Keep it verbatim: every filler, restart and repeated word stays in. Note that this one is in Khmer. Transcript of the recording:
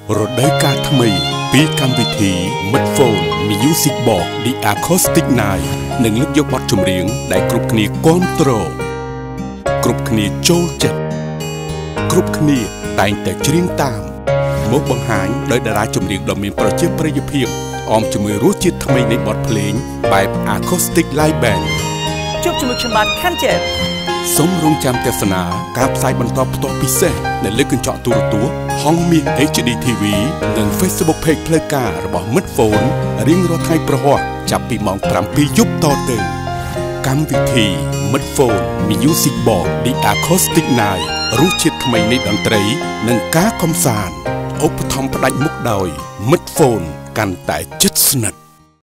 រដូវកាលថ្មីពីកម្មវិធី Midphone Music Box The Acoustic Night នឹងលើកយកបទចម្រៀងដែលគ្រប់គ្នាគាំទ្រគ្រប់គ្នាចូលចិត្តគ្រប់គ្នាតែងតែច្រៀងតាមមកបង្ហាញដោយតារាចម្រៀងដ៏មានប្រជាប្រិយភាពអមជាមួយរសជាតិថ្មីនៃបទភ្លេងបែប Acoustic Live Band ជួបជាមួយខ្ញុំបាទខាន់ជេតសូមរងចាំទស្សនាការផ្សាយបន្តផ្ទាល់ពិសេសនៅលើកញ្ចក់ទូរទស្សន៍ហងមាស เอช ดี ที วี និង Facebook Page ផ្លូវការរបស់ Midphone រៀងរាល់ថ្ងៃប្រហ័សចាប់ពីម៉ោងប្រាំពីរយប់តទៅកម្មវិធី Midphone Music Box The Acoustic Night រសជាតិថ្មីនៃតន្ត្រីនិងការកម្សាន្តឧបត្ថម្ភផ្ដាច់មុខដោយ Midphone កាន់តែជិតស្និទ្ធ